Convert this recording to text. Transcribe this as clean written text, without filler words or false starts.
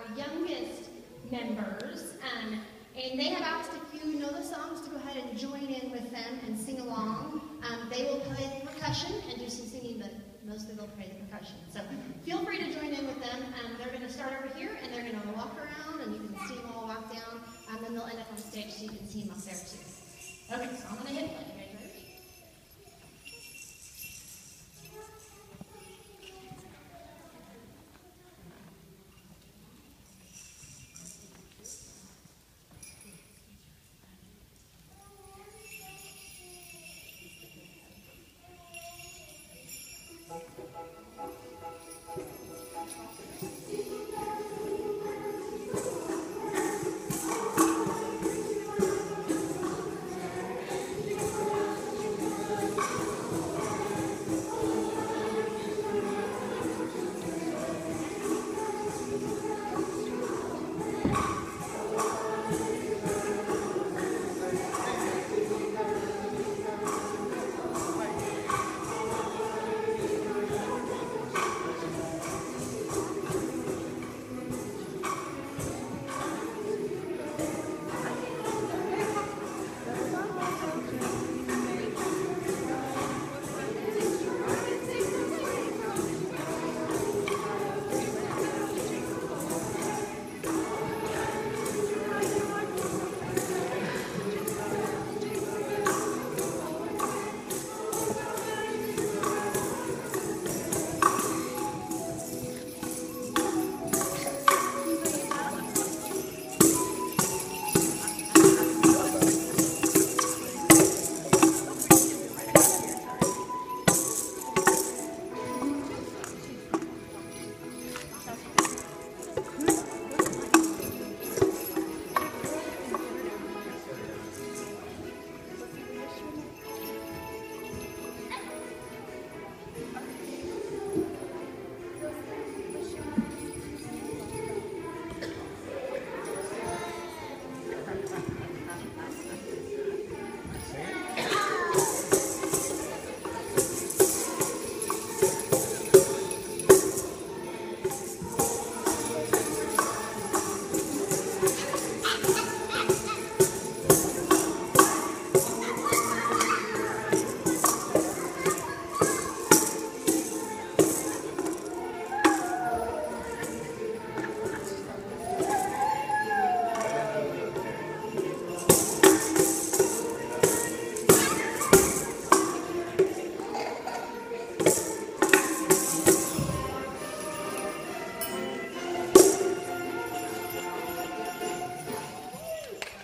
youngest members, and they have asked if you know the songs to go ahead and join in with them and sing along. They will play percussion and do some singing, but mostly they'll play the percussion. So feel free to join in with them. They're going to start over here, and they're going to walk around, and you can see them all walk down, and then they'll end up on stage so you can see them up there too. Okay, so I'm going to hit play. You guys ready?